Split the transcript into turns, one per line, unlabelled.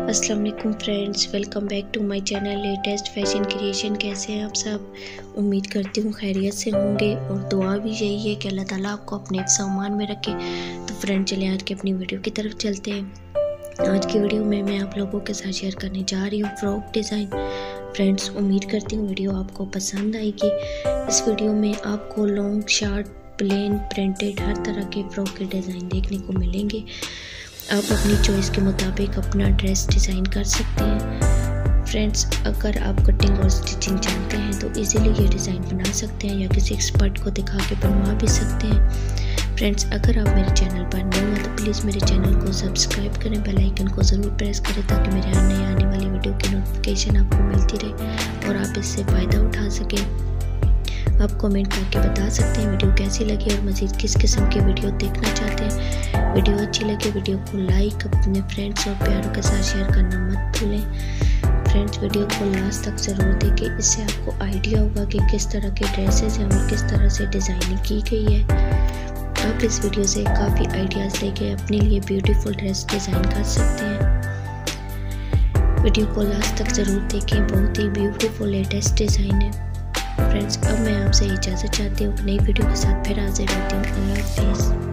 अस्सलाम वालेकुम friends, welcome back to my channel latest fashion creation. कैसे हैं आप सब? उम्मीद करती हूँ खैरियत से होंगे और दुआ भी यही है कि अल्लाह ताला आपको अपने सामान में रखे। तो फ्रेंड्स चलें आज की अपनी वीडियो की तरफ चलते हैं। आज की वीडियो में मैं आप लोगों के साथ शेयर करने जा रही हूँ फ्रॉक डिज़ाइन। फ्रेंड्स उम्मीद करती हूँ वीडियो आपको पसंद आएगी। इस वीडियो में आपको लॉन्ग, शॉर्ट, प्लेन, प्रिंटेड हर तरह के फ्रॉक के डिज़ाइन देखने को मिलेंगे। आप अपनी चॉइस के मुताबिक अपना ड्रेस डिज़ाइन कर सकते हैं। फ्रेंड्स अगर आप कटिंग और स्टिचिंग जानते हैं तो इजीली ये डिज़ाइन बना सकते हैं या किसी एक्सपर्ट को दिखा के बनवा भी सकते हैं। फ्रेंड्स अगर आप मेरे चैनल पर न्यू हैं तो प्लीज़ मेरे चैनल को सब्सक्राइब करें, बेल आइकन को ज़रूर प्रेस करें ताकि मेरे नए आने वाली वीडियो की नोटिफिकेशन आपको मिलती रहे और आप इससे फ़ायदा उठा सकें। आप कमेंट करके बता सकते हैं वीडियो कैसी लगी और मज़ीद किस किस्म की वीडियो देखना चाहते हैं। वीडियो अच्छी लगे वीडियो को लाइक, अपने फ्रेंड्स और प्यारों के साथ शेयर करना मत भूलें। फ्रेंड्स वीडियो को लास्ट तक ज़रूर देखें, इससे आपको आइडिया होगा कि किस तरह के ड्रेसेस हैं और किस तरह से डिज़ाइनिंग की गई है। आप इस वीडियो से काफ़ी आइडियाज़ लेके अपने लिए ब्यूटीफुल ड्रेस डिज़ाइन कर सकते हैं। वीडियो को लास्ट तक ज़रूर देखें, बहुत ही ब्यूटीफुल लेटेस्ट डिज़ाइन है। फ्रेंड्स अब मैं आपसे इजाज़त चाहती हूँ, नई वीडियो के साथ फिर हाजिर होती हूँ। अल्लाह हाफिज़।